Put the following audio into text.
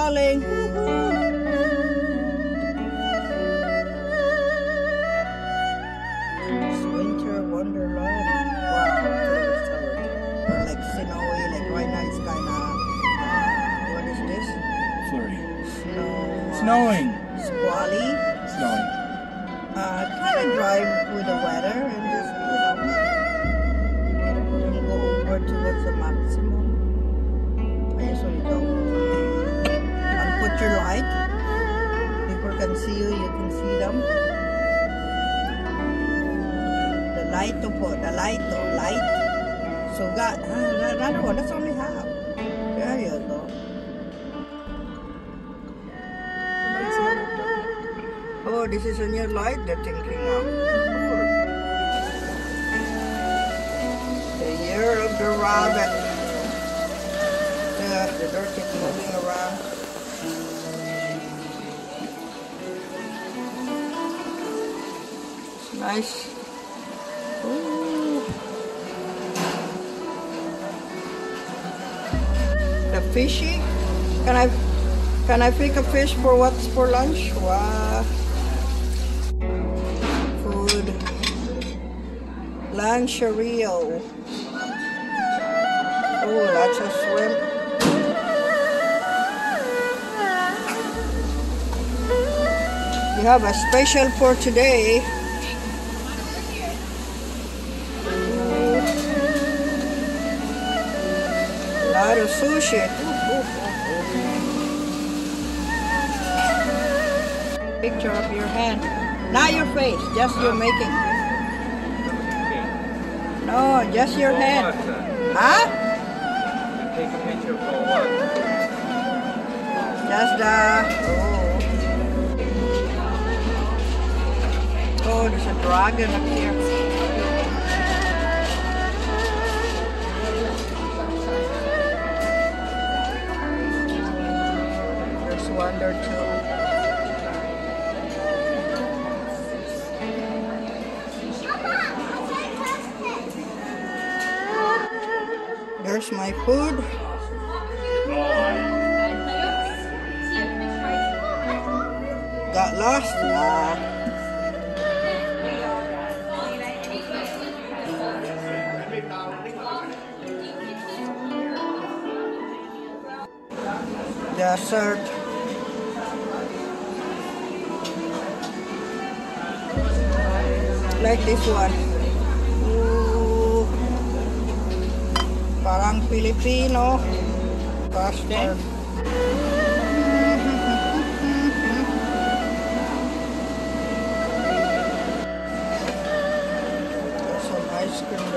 calling. It's winter wonderland. Wow, or like snowy, like right now it's kinda what is this? Flurry. Snow. Snowing. Squally. Snowing. Kinda drive with the weather and just don't go over towards the maximum. I usually don't. And put your light. People can see you, you can see them. The light to put, the light to light. So God, another one, that's all we have. There you go. Oh, this is a new light they're thinking of. Cool. The year of the rabbit. Yeah, the dirt keeps moving around. It's nice. Ooh. The fishy. Can I pick a fish for what's for lunch? Wow. Food. Lancherio. Oh, lots of shrimp. We have a special for today. A lot of sushi. Picture of your hand. Not your face, just your making. No, just your hand. Huh? Take a picture for what? Just the... Oh, there's a dragon up here. There's one or two. There's my food. Got lost? Nah. Dessert. Like this one. Ooh. Parang Filipino. Custard. There's some ice cream.